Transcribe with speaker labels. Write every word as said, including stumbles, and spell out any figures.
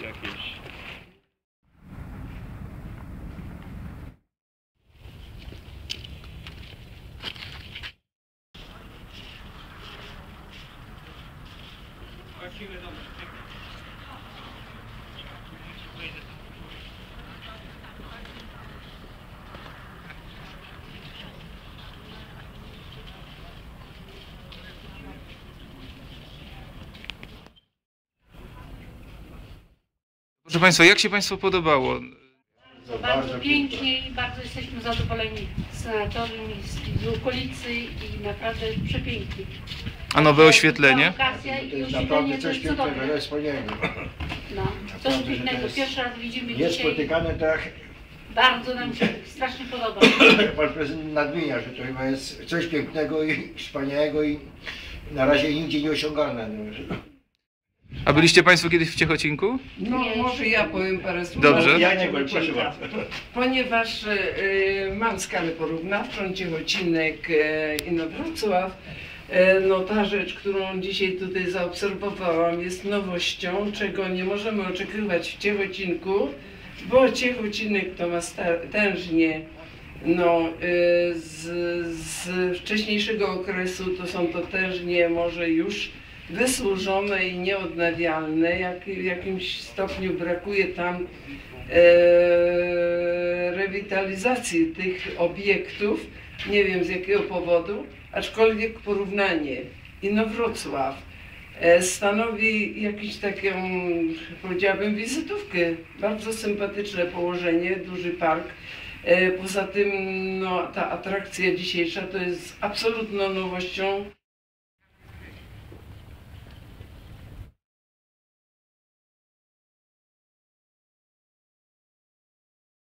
Speaker 1: jakieś.
Speaker 2: Proszę Państwa, jak się Państwu podobało?
Speaker 3: Bardzo, bardzo pięknie i bardzo jesteśmy zadowoleni z sanatorium i z, z okolicy i naprawdę przepięknie.
Speaker 2: A nowe oświetlenie?
Speaker 3: Okazja i
Speaker 4: To jest
Speaker 3: oświetlenie
Speaker 4: naprawdę
Speaker 3: to
Speaker 4: coś
Speaker 3: jest
Speaker 4: pięknego,
Speaker 3: cudowne.
Speaker 4: wspaniałego.
Speaker 3: No, coś
Speaker 4: Naprawdę, że to
Speaker 3: pięknego.
Speaker 4: jest
Speaker 3: Pierwszy raz widzimy dzisiaj.
Speaker 4: Niespotykane, tak
Speaker 3: Bardzo nam się strasznie podoba.
Speaker 4: jak pan prezydent nadmienia, że to chyba jest coś pięknego i wspaniałego i na razie nigdzie nieosiągalne. No.
Speaker 2: A byliście Państwo kiedyś w Ciechocinku?
Speaker 5: No,
Speaker 3: Nie.
Speaker 5: może ja powiem parę słów.
Speaker 2: Dobrze.
Speaker 4: Ja nie byłem, proszę bardzo.
Speaker 5: Ponieważ y, mam skalę porównawczą, Ciechocinek y, i Wrocław, y, no ta rzecz, którą dzisiaj tutaj zaobserwowałam, jest nowością, czego nie możemy oczekiwać w Ciechocinku, bo Ciechocinek to ma tężnie, no, y, z, z wcześniejszego okresu to są to tężnie może już wysłużone i nieodnawialne. Jak, w jakimś stopniu brakuje tam e, rewitalizacji tych obiektów, nie wiem z jakiego powodu, aczkolwiek porównanie Inowrocław e, stanowi jakąś taką, powiedziałabym, wizytówkę. Bardzo sympatyczne położenie, duży park. E, poza tym no, ta atrakcja dzisiejsza to jest absolutną nowością.